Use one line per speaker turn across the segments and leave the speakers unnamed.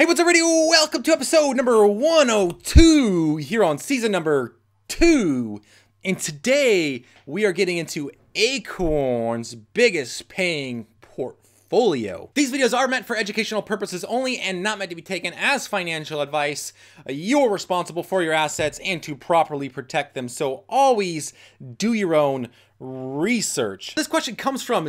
Hey, what's up, everybody? Welcome to episode number 102 here on season number 2. And today we are getting into Acorn's biggest paying portfolio. These videos are meant for educational purposes only and not meant to be taken as financial advice. You're responsible for your assets and to properly protect them, so always do your own research. This question comes from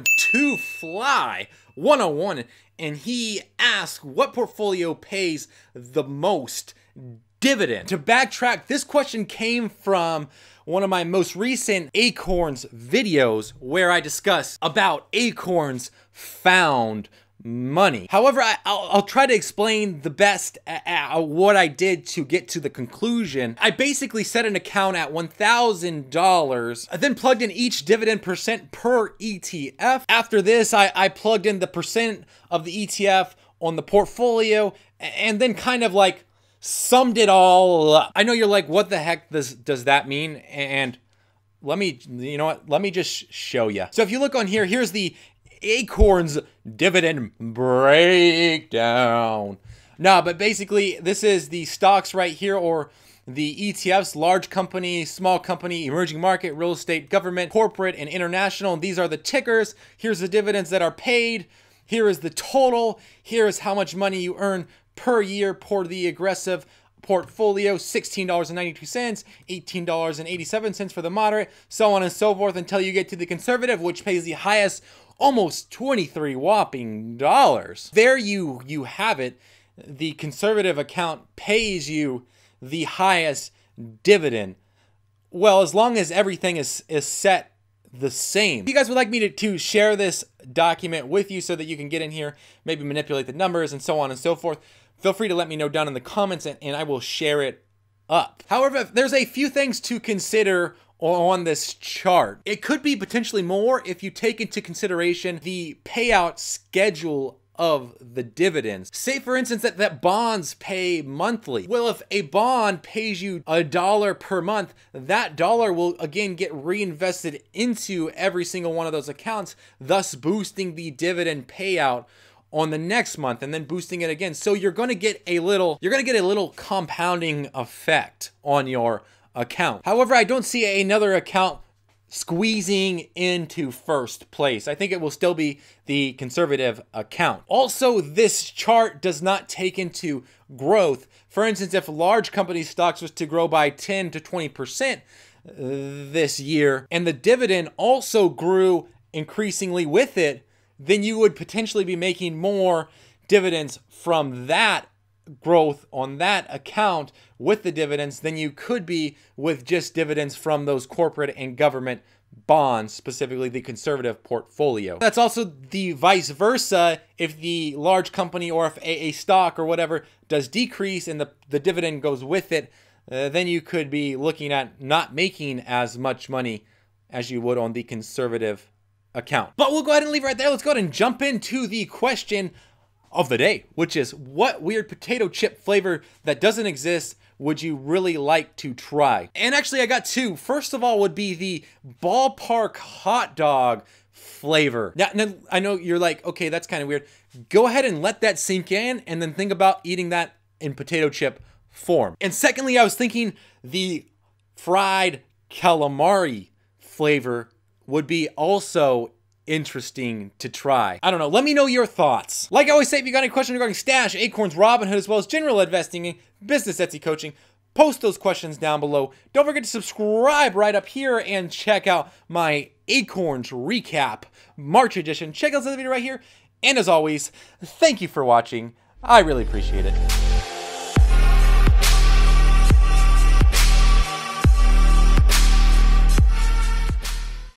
2Fly101, and he asks, what portfolio pays the most dividend? To backtrack, this question came from one of my most recent Acorns videos where I discuss about Acorns found money. However, I'll try to explain the best what I did to get to the conclusion. I basically set an account at $1,000. I then plugged in each dividend percent per ETF. After this, I plugged in the percent of the ETF on the portfolio and then kind of like summed it all up. I know you're like, what the heck does that mean? And let me, you know what? Let me just show you. So if you look on here, here's the Acorns dividend breakdown. No, but basically this is the stocks right here, or the ETFs: large company, small company, emerging market, real estate, government, corporate, and international. And these are the tickers. Here's the dividends that are paid. Here is the total. Here is how much money you earn per year for the aggressive portfolio: $16.92, $18.87 for the moderate, so on and so forth until you get to the conservative, which pays the highest, almost 23 whopping dollars. There you have it. The conservative account pays you the highest dividend. Well, as long as everything is set the same. If you guys would like me to share this document with you so that you can get in here, maybe manipulate the numbers and so on and so forth, feel free to let me know down in the comments and I will share it up. However, there's a few things to consider on this chart. It could be potentially more if you take into consideration the payout schedule of the dividends. Say for instance that bonds pay monthly. Well, if a bond pays you $1 per month, that dollar will again get reinvested into every single one of those accounts, thus boosting the dividend payout on the next month and then boosting it again. So you're going to get a little compounding effect on your account. However, I don't see another account squeezing into first place. I think it will still be the conservative account. Also, this chart does not take into growth. For instance, if large company stocks was to grow by 10 to 20% this year, and the dividend also grew increasingly with it, then you would potentially be making more dividends from that growth on that account with the dividends than you could be with just dividends from those corporate and government bonds, specifically the conservative portfolio. That's also the vice versa. If the large company or if a stock or whatever does decrease and the dividend goes with it, then you could be looking at not making as much money as you would on the conservative account. But we'll go ahead and leave it right there. Let's go ahead and jump into the question of the day, which is, what weird potato chip flavor that doesn't exist would you really like to try? And actually I got two. First of all would be the ballpark hot dog flavor. Now I know you're like, okay, that's kind of weird. Go ahead and let that sink in and then think about eating that in potato chip form. And secondly, I was thinking the fried calamari flavor would be also interesting to try. I don't know. Let me know your thoughts. Like I always say, if you got any questions regarding Stash, Acorns, Robinhood, as well as general investing, business Etsy coaching, post those questions down below. Don't forget to subscribe right up here and check out my Acorns recap March edition. Check out this video right here. And as always, thank you for watching. I really appreciate it.